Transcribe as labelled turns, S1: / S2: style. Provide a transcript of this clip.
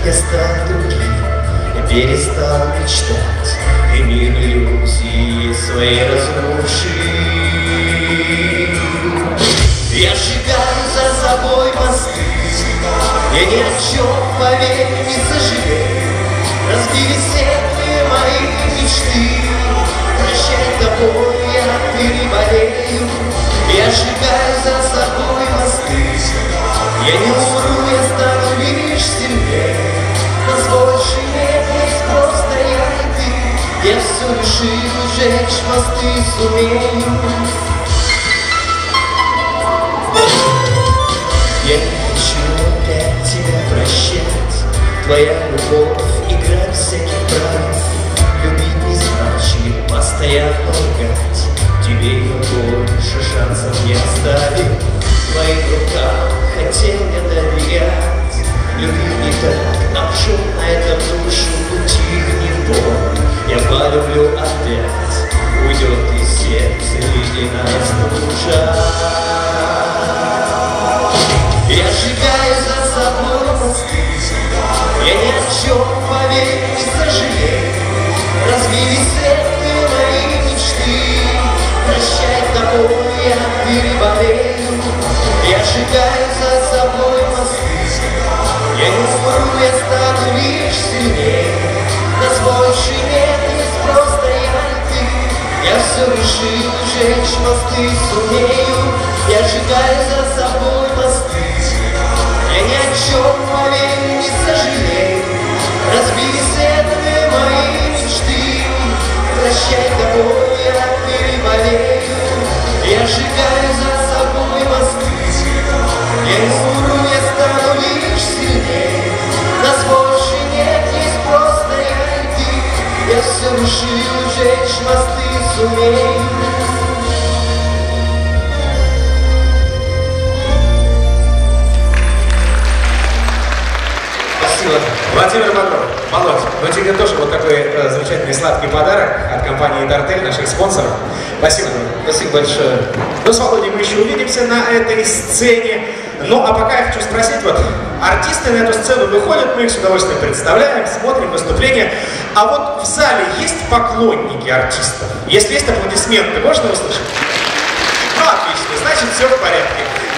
S1: я стал другим, я перестал мечтать, и мир иллюзии свои разрушил. Я сжигаю за собой мосты, я ни о чем, поверь, не сожалею. Разбили светлые мои мечты, прощай тобой, я переболею. Я сжигаю за собой мосты, я не умру, я стану лишь сильнее. Нас больше нет, есть просто я и ты. Я все решил, сжечь мосты сумею. Я не хочу опять тебя прощать, твоя любовь — игра всяких прав. Любить не значит постоянно лгать, тебе ее больше шансов не оставил. В твоих руках хотел я доверять, любил не так, обжег на этом душу, утихнет боль. Я полюблю опять, уйдет из сердца ледяная стужа. Я сжигаю за собой мосты, я ни о чем, поверь, не сожалею. Разбились светлые мои мечты, прощай тобой, я переболею. Я сжигаю за собой мосты, я не умру, я стану лишь сильнее. Нас больше нет, есть просто я и ты. Я все решил, сжечь мосты сумею. Я сжигаю за собой мосты, я ни о чем, поверь, не сожалею. Разбили светлые мои мечты, прощай тобой, я переболею. Я сжигаю за собой мосты, я не умру, я стану лишь сильнее. Нас больше нет, есть просто я и ты. Я все решил, сжечь мосты сумею.
S2: Владимир Багров, Володь, ну тебе тоже вот такой замечательный сладкий подарок от компании Дартель, наших спонсоров. Спасибо.
S1: Спасибо большое.
S2: Ну, с Володей мы еще увидимся на этой сцене. Ну, а пока я хочу спросить, вот, артисты на эту сцену выходят, мы их с удовольствием представляем, смотрим выступления. А вот в зале есть поклонники артистов? Если есть аплодисменты, можно услышать? Ну, отлично, значит, все в порядке.